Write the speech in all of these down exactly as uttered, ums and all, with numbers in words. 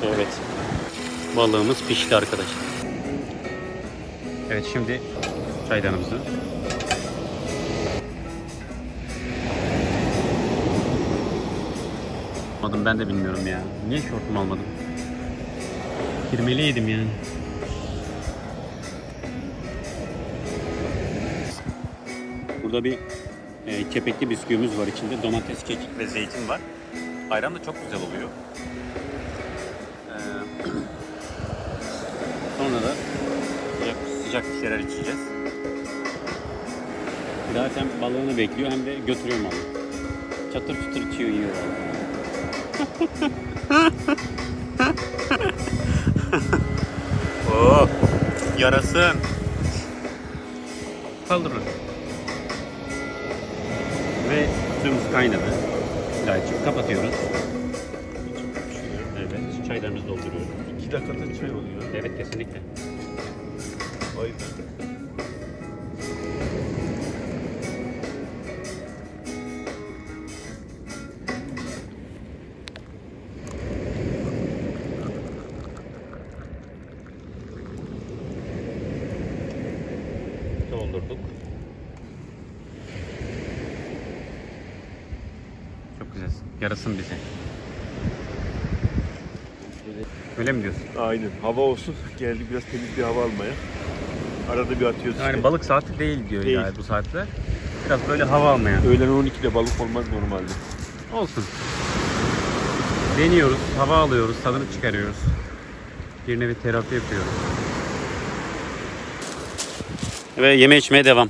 Evet. Balığımız pişti arkadaşlar. Evet, şimdi çaydanımızı. Almadım, ben de bilmiyorum ya. Niye şortumu almadım? Girmeliydim yani. Burada bir e, kepekli bisküvimiz var içinde. Domates, kekik ve zeytin var. Ayran da çok güzel oluyor. Ee, sonra da sıcak, sıcak bir şeyler içeceğiz. Daha hem balığını bekliyor hem de götürüyor malı. Çatır çatır içiyor, yiyor. Oh, yarasın. Kaldırın. Ve suyumuz kaynadı. Gayet kapatıyoruz. Evet, çaylarımızı dolduruyoruz. İki dakikada çay oluyor. Evet, kesinlikle. Vay be. Doldurduk. Çok güzel. Yarasın bize. Öyle mi diyorsun? Aynen. Hava olsun. Geldik biraz temiz bir hava almaya. Arada bir atıyoruz Yani işte. balık saati değil diyor Değil. yani bu saatte. Biraz böyle hava almaya. Öğlen on ikide balık olmaz normalde. Olsun. Deniyoruz, hava alıyoruz, tadını çıkarıyoruz. Bir nevi terapi yapıyoruz. Ve yeme içmeye devam.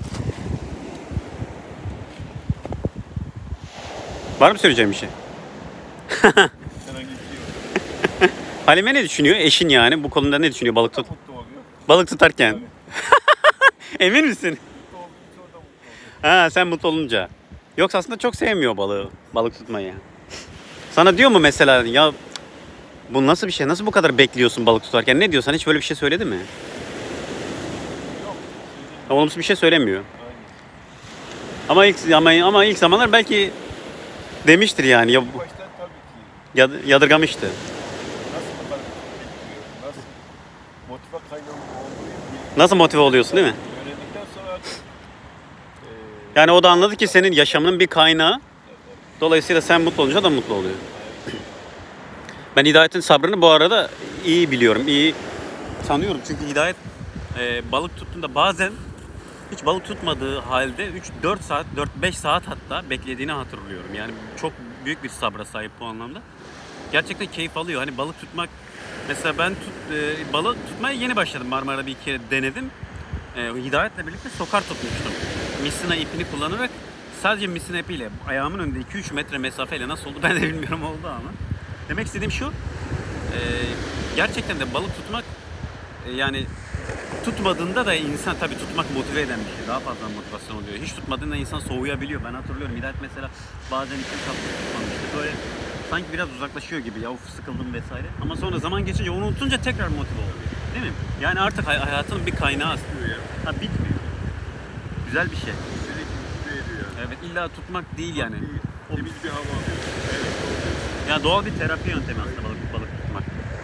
Var mı söyleyeceğim bir şey? Herhangi bir şey yok. Halime ne düşünüyor? Eşin yani bu konuda ne düşünüyor balık tut? Balık tutarken. Emin misin? Ha, sen mutlu olunca. Yoksa aslında çok sevmiyor balığı, balık tutmayı. Sana diyor mu mesela ya bu nasıl bir şey? Nasıl bu kadar bekliyorsun balık tutarken? Ne diyorsan hiç böyle bir şey söyledi mi? Yok. Olumsuz bir şey söylemiyor. Ama ilk ama, ama ilk zamanlar belki demiştir yani ya Baştan tabii ki. yadırgamıştı. Nasıl balık bekliyor? Nasıl motive kaynağı olduğu Nasıl motive oluyorsun değil mi? öğrendikten sonra artık e, Yani o da anladı ki senin yaşamının bir kaynağı. Dolayısıyla sen mutlu olunca da mutlu oluyor. Ben Hidayet'in sabrını bu arada iyi biliyorum, iyi tanıyorum. Çünkü Hidayet e, balık tuttuğunda bazen hiç balık tutmadığı halde üç dört saat, dört beş saat hatta beklediğini hatırlıyorum. Yani çok büyük bir sabra sahip bu anlamda. Gerçekten keyif alıyor. Hani balık tutmak, mesela ben tut, e, balık tutmaya yeni başladım. Marmara'da bir kere denedim. E, Hidayet'le birlikte sokar tutmuştum. Misina ipini kullanarak sadece misina ipiyle ayağımın önünde iki üç metre mesafeyle nasıl oldu ben de bilmiyorum oldu ama. Demek istediğim şu, e, gerçekten de balık tutmak e, yani tutmadığında da insan tabii tutmak motive eden bir şey. Daha fazla motivasyon oluyor. Hiç tutmadığında insan soğuyabiliyor. Ben hatırlıyorum Hidayet mesela bazen iki hafta tutmamıştı. Böyle sanki biraz uzaklaşıyor gibi ya uf sıkıldım vesaire. Ama sonra zaman geçince onu unutunca tekrar motive oluyor. Değil mi? Yani artık hay- hayatının bir kaynağı aslında. Ha bitmiyor. Güzel bir şey. Evet, illa tutmak değil yani. o temiz bir hava alıyor. Evet. Yani doğal bir terapi yöntemi aslında balık, balık tutmak.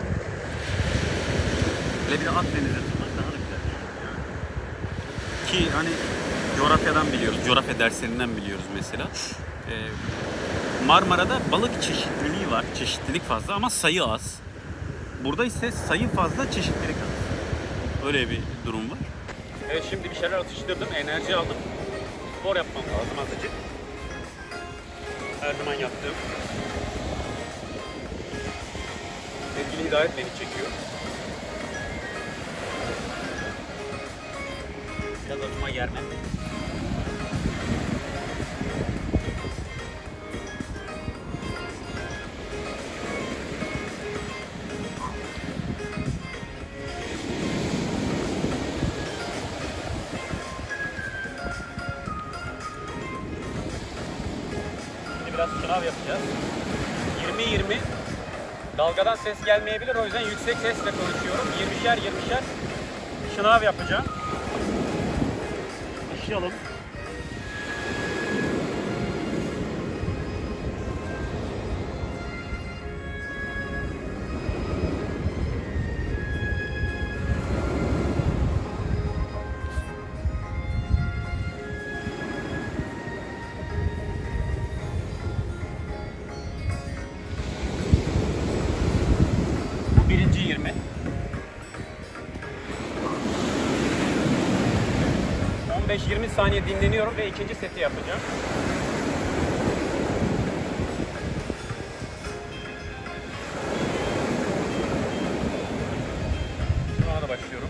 Ve bir de Akdeniz'de tutmak daha da güzel. Ki hani coğrafyadan biliyoruz, coğrafya derslerinden biliyoruz mesela. Ee, Marmara'da balık çeşitliliği var, çeşitlilik fazla ama sayı az. Burada ise sayı fazla, çeşitlilik az. Öyle bir durum var. Evet, şimdi bir şeyler atıştırdım, enerji aldım. Spor yapmam lazım azıcık. Her zaman yaptığım. Sevgili Hidayet beni çekiyor. Biraz adıma germem. Biraz sınav yapacağız. yirmi yirmi dalgadan ses gelmeyebilir, o yüzden yüksek sesle konuşuyorum. yirmişer yirmişer şınav yapacağım. Başlayalım. beş yirmi saniye dinleniyorum ve ikinci seti yapacağım. Şu ana başlıyorum.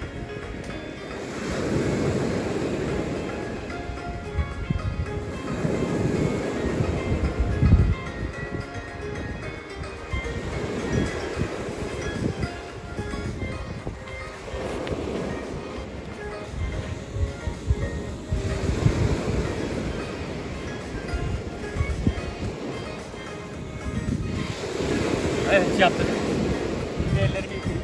Evet, yaptık. Şimdi elleri bir yıkayayım.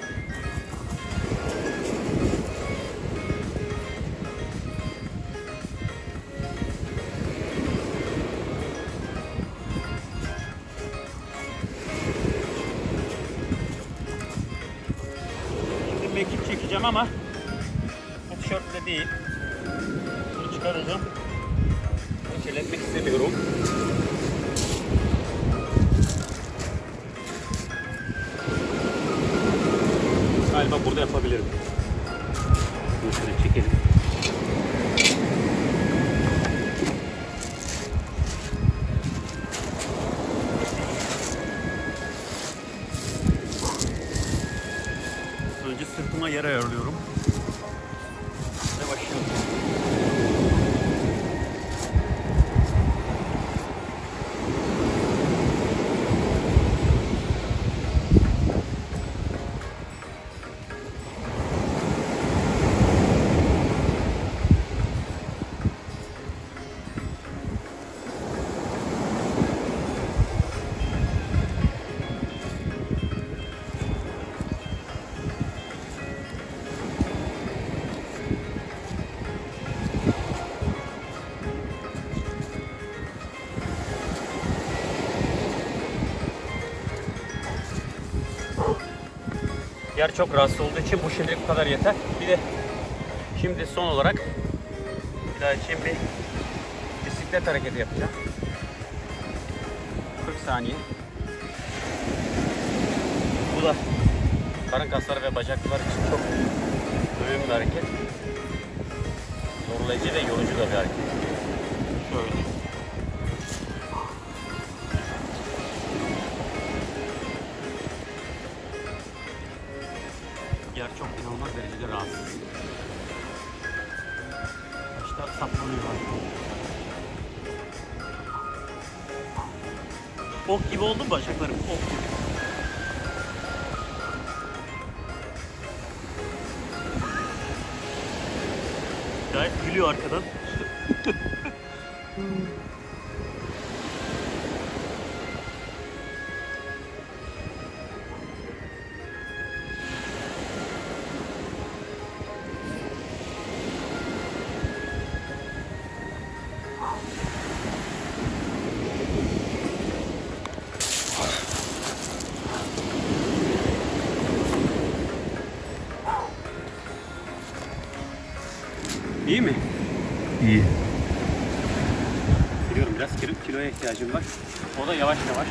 Şimdi mekik çekeceğim ama bu tişörtle değil. Bunu çıkaracağım. Bunu kirletmek istemiyorum. Galiba burada yapabilirim. Bunu şöyle çekelim. Önce sırtıma yer ayarlıyorum. Ve başlıyorum. Yer çok rahatsız olduğu için bu şimdilik bu kadar yeter. Bir de şimdi son olarak bir daha için bir bisiklet hareketi yapacağım. kırk saniye. Bu da karın kasları ve bacaklar için çok önemli bir hareket. Zorlayıcı ve yorucu da bir hareket. Şöyle. Yer çok inanılmaz derecede rahatsız. Başta saplanıyor artık. Ok gibi oldu mu bacaklarım? Ok gibi. Gayet gülüyor arkadan. İyi mi? İyi. Biliyorum biraz kilo, kiloya ihtiyacım var. O da yavaş yavaş.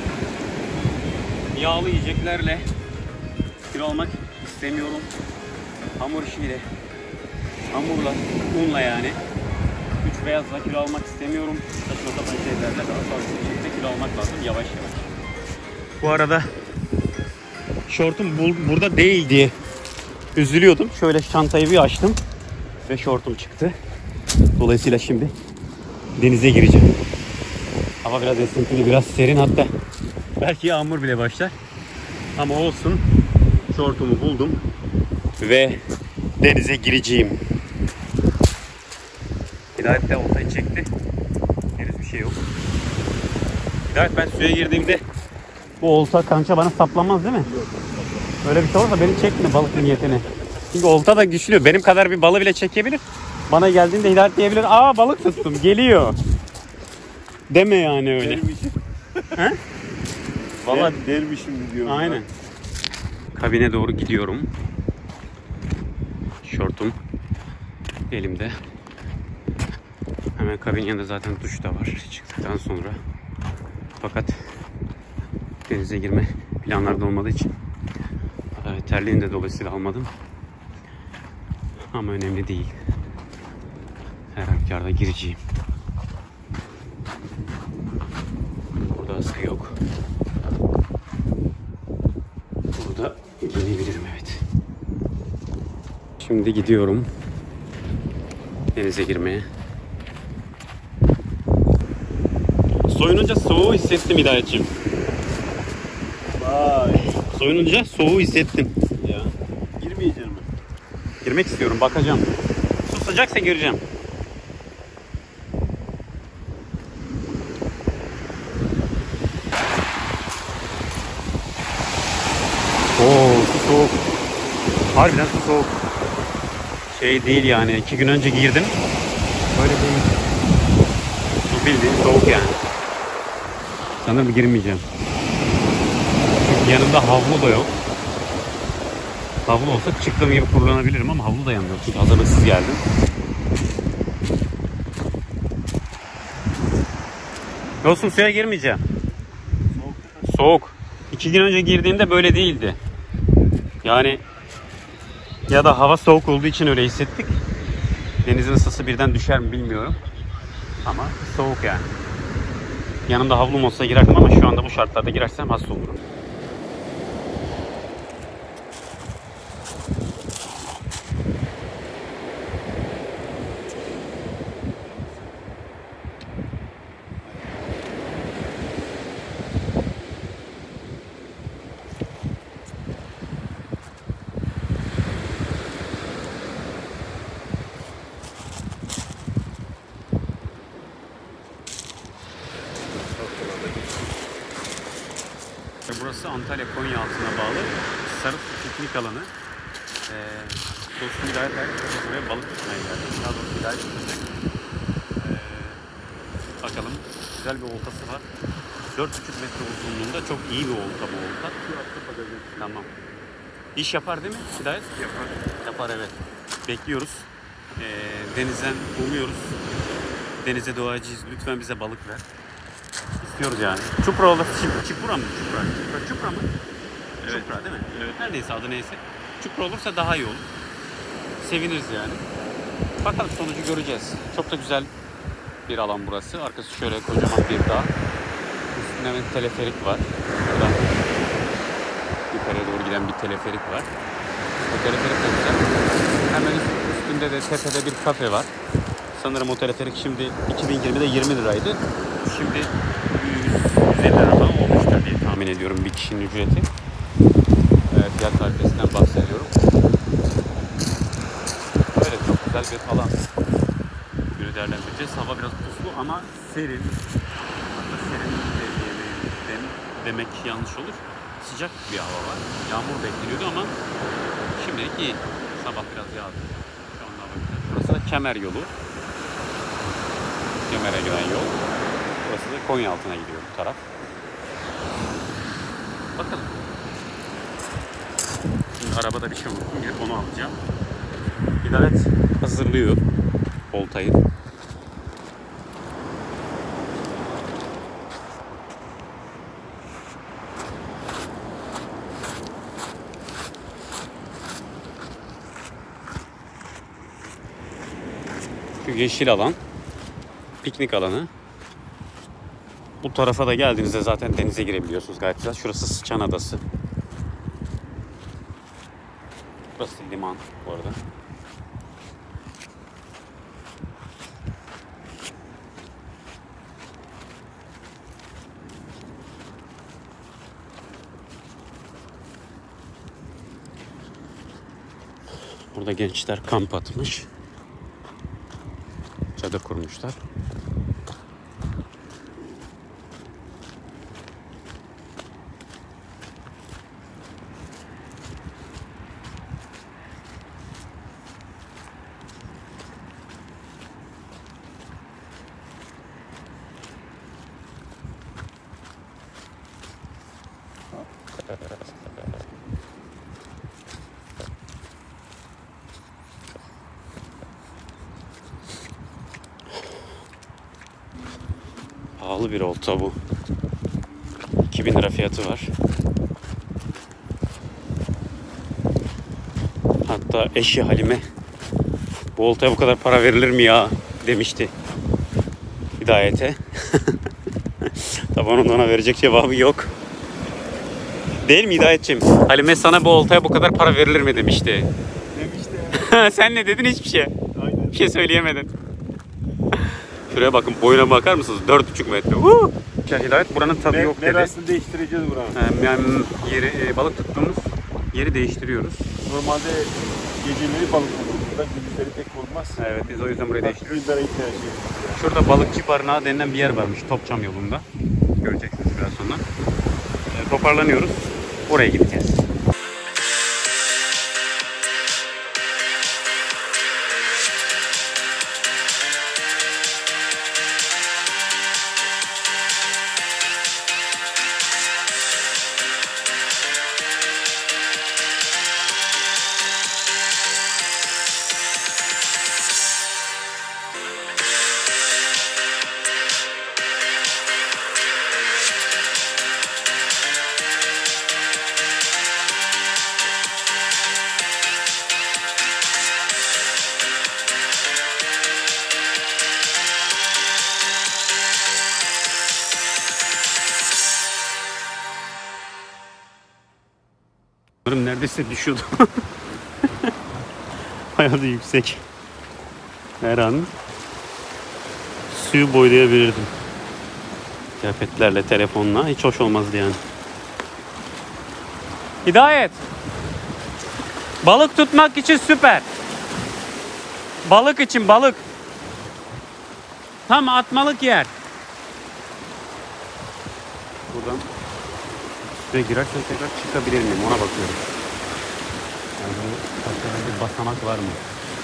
Yağlı yiyeceklerle kilo almak istemiyorum. Hamur işiyle, hamurla, unla yani. Üç beyazla kilo almak istemiyorum. Saçma sapan şeylerle daha fazla şekilde kilo almak lazım yavaş yavaş. Bu arada şortum bu, burada değil diye üzülüyordum. Şöyle çantayı bir açtım ve şortum çıktı. Dolayısıyla şimdi denize gireceğim. Hava biraz esintili, biraz serin, hatta belki yağmur bile başlar. Ama olsun, şortumu buldum ve denize gireceğim. Hidayet de oltayı çekti. Henüz bir şey yok. Hidayet, ben suya girdiğimde bu olta kança bana saplanmaz değil mi? Öyle bir şey olursa beni çekme balık niyetine. Çünkü olta da güçlü. Benim kadar bir balığı bile çekebilir. Bana geldiğinde Hidayet diyebilir. Aa, balık tuttum, geliyor. Deme yani öyle. Dermişim. He? Vallahi Der, dermişim diyorum. aynen. Ben. Kabine doğru gidiyorum. Şortum elimde. Hemen kabinin yanında zaten duş da var çıktıktan sonra. Fakat denize girme planlarda olmadığı için terliğini de dolayısıyla almadım. Ama önemli değil. halükarda gireceğim. Burada askı yok. Burada girebilirim, evet. Şimdi gidiyorum denize girmeye. Soyununca soğuğu hissettim Hidayetciğim. Vay. Soyununca soğuğu hissettim. Ya. Girmeyeceğim mi? Girmek istiyorum, bakacağım. Su sıcaksa gireceğim. Oo, su soğuk. Harbiden su soğuk. Şey değil yani, iki gün önce girdim. Böyle değil. Su bildiğin soğuk yani. Sanırım girmeyeceğim. Çünkü yanımda havlu da yok. Havlu olsa çıktığım gibi kullanabilirim ama havlu da yanımda yok. Çünkü hazırlıksız geldim. Dostum suya girmeyeceğim. Soğuk. Soğuk. İki gün önce girdiğimde böyle değildi. Yani ya da hava soğuk olduğu için öyle hissettik. Denizin ısısı birden düşer mi bilmiyorum. Ama soğuk yani. Yanımda havlum olsa girerdim ama şu anda bu şartlarda girersem hasta olurum. Burası Antalya Konyaaltı'na bağlı Sarısu piknik alanı. Ee, dostum Hidayet herkese buraya balık tutmaya geldi. Daha doğrusu Hidayet tutacak. Ee, bakalım, güzel bir oltası var. dört buçuk metre uzunluğunda çok iyi bir olta bu olta. Tamam. İş yapar değil mi Hidayet? Yapar. Yapar, evet. Bekliyoruz. Ee, denizden umuyoruz. Denize doğacağız. Lütfen bize balık ver. İstiyoruz yani. Çupra olur. Çipura mı? Çupra. Çupra, Çupra mı? Evet. Çupra değil mi? Evet. Her neyse adı neyse. Çupra olursa daha iyi olur. Seviniriz yani. Bakalım sonucu göreceğiz. Çok da güzel bir alan burası. Arkası şöyle kocaman bir dağ. Üstünde bir teleferik var. Burada yukarıya doğru giden bir teleferik var. Bu teleferik de güzel. Hemen üstünde de tepede bir kafe var. Sanırım o teleferik şimdi iki bin yirmide yirmi liraydı. Şimdi yüz elli lira falan olmuştur diye tahmin ediyorum bir kişinin ücreti. Evet, fiyat tarifesinden bahsediyorum. Böyle çok güzel bir alan. Günü değerlendireceğiz. Hava biraz puslu ama serin. Hatta serin demek yanlış olur. Sıcak bir hava var. Yağmur bekleniyordu ama şimdilik iyi. Sabah biraz yağdı. Şu anda bakacağız. Burası da Kemer yolu. Kemer'e giden yol. Burası da Konyaaltı'na gidiyor bu taraf. Bakalım. Şimdi arabada bir şey unuttum. Gidip onu alacağım. Hidayet hazırlıyor oltayı. Şu yeşil alan piknik alanı. Bu tarafa da geldiğinizde zaten denize girebiliyorsunuz gayet güzel. Şurası Sıçan Adası. Burası liman bu arada. Burada gençler kamp atmış. Çadır kurmuşlar. Pahalı bir olta bu. iki bin lira fiyatı var. Hatta eşi Halime, bu oltaya bu kadar para verilir mi ya demişti Hidayet'e. Tabii onun ona verecek cevabı yok. Değil mi Hidayet'ciğim? Halime sana bu oltaya bu kadar para verilir mi demişti. Demişti. Sen ne dedin? Hiçbir şey. Aynen. Bir şey söyleyemedin. Şuraya bakın, boyuna bakar mısınız? dört buçuk metre. Woo! Ya Hidayet buranın tadı Me yok dedi. Merasını değiştireceğiz buranın. Hem yani yeri, e, balık tuttuğumuz yeri değiştiriyoruz. Normalde geceleri balık olur burada, gündüzleri pek olmaz. Evet, biz o yüzden burayı değiştiriyoruz. Günlere ihtiyaç yok. Şurada balıkçı barınağı denilen bir yer varmış Topçam yolunda. Göreceksiniz biraz sonra. E, toparlanıyoruz. Oraya gideceğiz. Neredeyse düşüyordu. Bayağı da yüksek. Her an suyu boylayabilirdim. Kıyafetlerle, telefonla hiç hoş olmazdı yani. Hidayet. Balık tutmak için süper. Balık için balık. Tam atmalık yer. Buradan suya girersen tekrar çıkabilir miyim? Ona bakıyorum. Yani böyle bir basamak var mı?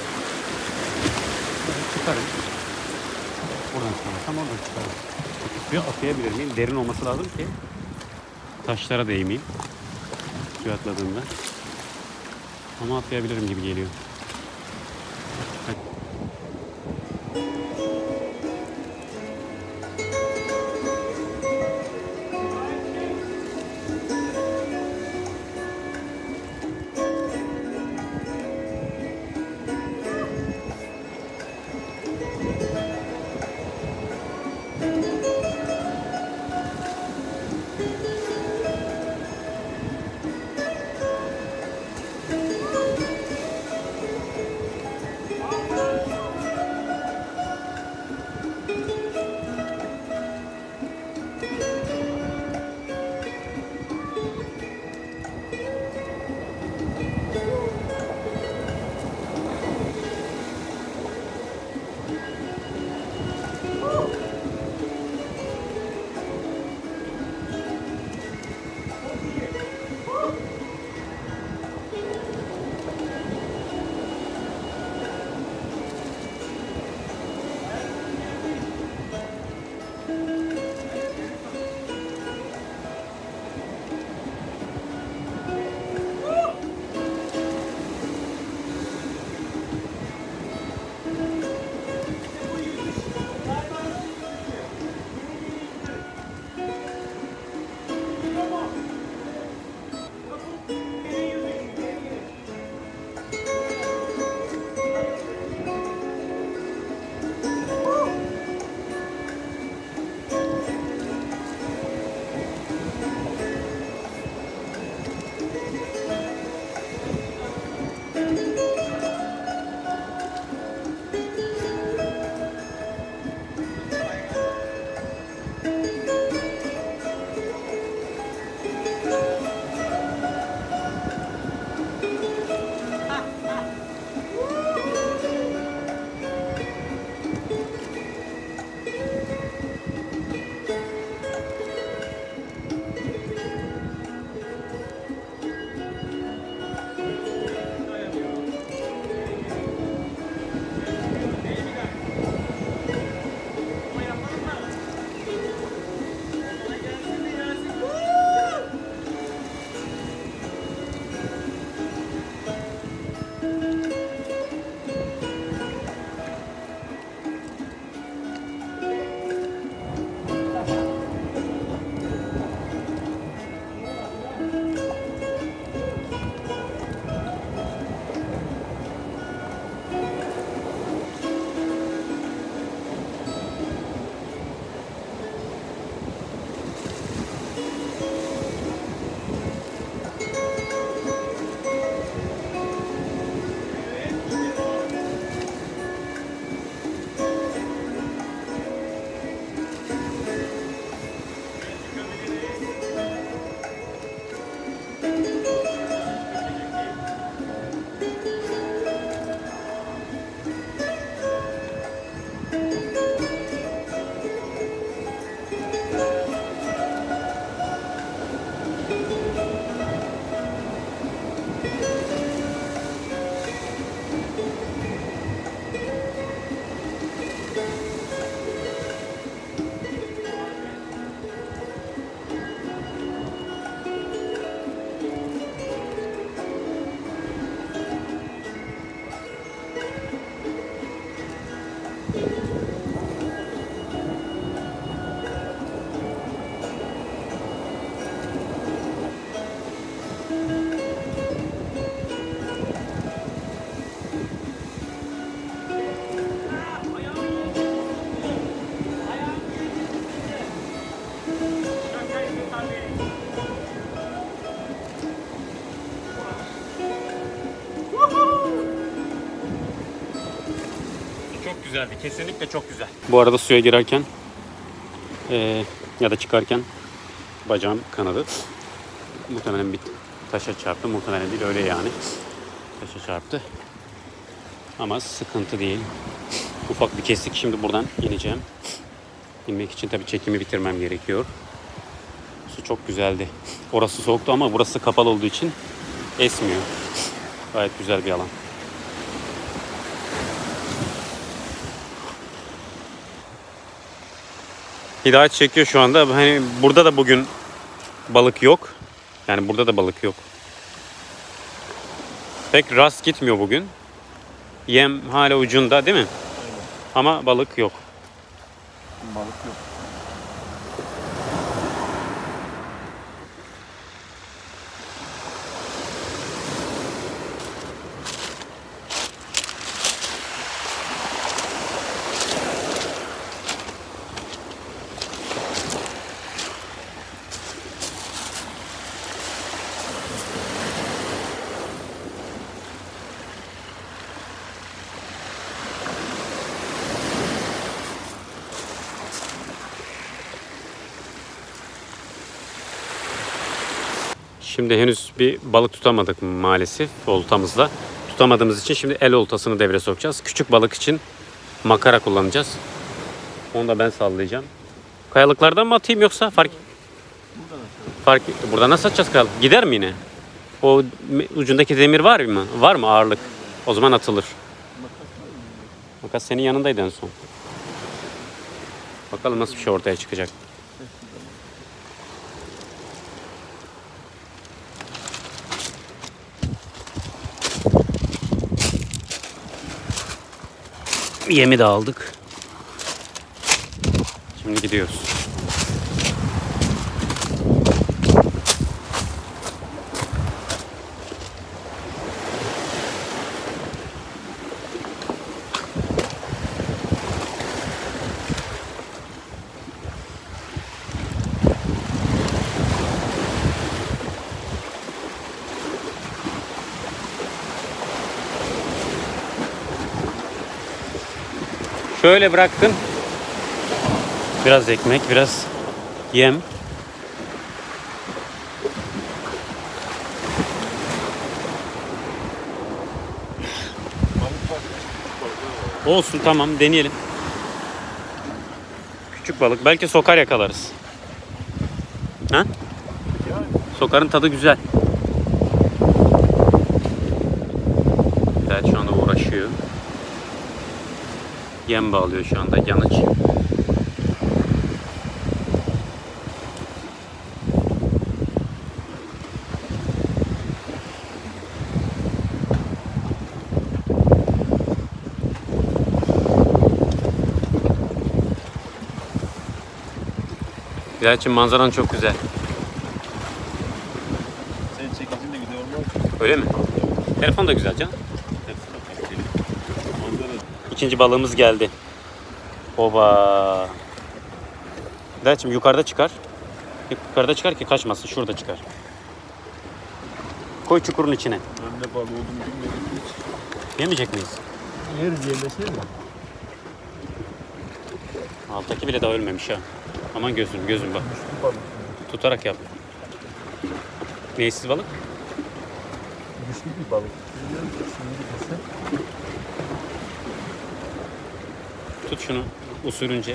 Çıkarım. Buradan çıkarsam oradan çıkarım. Suya atlayabilir miyim? Derin olması lazım ki taşlara değmeyeyim. Suya atladığımda. Ama atlayabilirim gibi geliyor. Çok güzeldi. Kesinlikle çok güzel. Bu arada suya girerken e, ya da çıkarken bacağım kanadı. Muhtemelen bir taşa çarptı. Muhtemelen değil, öyle yani. Taşa çarptı. Ama sıkıntı değil. Ufak bir kesik. Şimdi buradan ineceğim. İnmek için tabii çekimi bitirmem gerekiyor. Su çok güzeldi. Orası soğuktu ama burası kapalı olduğu için esmiyor. Gayet güzel bir alan. Hidayet çekiyor şu anda. Hani burada da bugün balık yok. Yani burada da balık yok. Pek rast gitmiyor bugün. Yem hala ucunda değil mi? Aynen. Ama balık yok. Balık yok. Şimdi henüz bir balık tutamadık maalesef oltamızda. Tutamadığımız için şimdi el oltasını devreye sokacağız. Küçük balık için makara kullanacağız. Onu da ben sallayacağım. Kayalıklardan mı atayım yoksa fark fark burada nasıl atacağız kayalık? Gider mi yine? O ucundaki demir var mı? Var mı ağırlık? O zaman atılır. Makas senin yanındaydı en son. Bakalım nasıl bir şey ortaya çıkacak. Yemi de aldık. Şimdi gidiyoruz. Şöyle bıraktım. Biraz ekmek, biraz yem. Olsun, tamam, deneyelim. Küçük balık. Belki sokar yakalarız. Ha? Sokarın tadı güzel. Evet, şu anda uğraşıyor. Yem bağlıyor şu anda yanıç. Gerçi manzaran çok güzel. Senin çekicin de güzel olmaz. Öyle mi? Telefon da güzel canım. Manzara. İkinci balığımız geldi. Oba. Hidayet'cim yukarıda çıkar. Yukarıda çıkar ki kaçmasın. Şurada çıkar. Koy çukurun içine. Ben ne balığı olduğunu bilmiyorum hiç. Yemeyecek miyiz? Yeriz yemesene mi? Alttaki bile daha ölmemiş ha. Aman gözüm gözüm bak. Güçlü balık. Tutarak yap. Neysiz balık? Güçlü bir balık. Bilmiyorum ki şimdi desem. Tut şunu usulünce.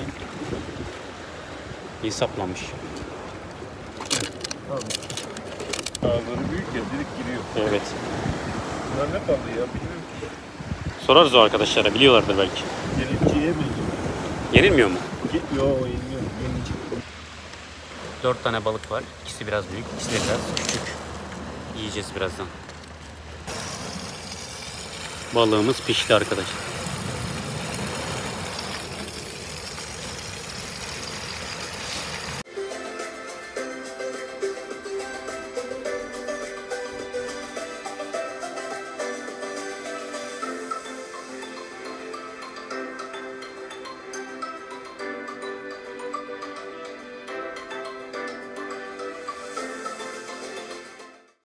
İyi saplanmış. Tamam. Ağızları büyük ya, direkt giriyor. Evet. Bunlar ne balığı ya, bilmiyorum ki. Sorarız o arkadaşlara, biliyorlardır belki. Gelipçiye benziyor. Yenilmiyor mu? Yo, yenmiyor. Yenici. Dört tane balık var. İkisi biraz büyük, ikisi de biraz küçük. Yiyeceğiz birazdan. Balığımız pişti arkadaşlar.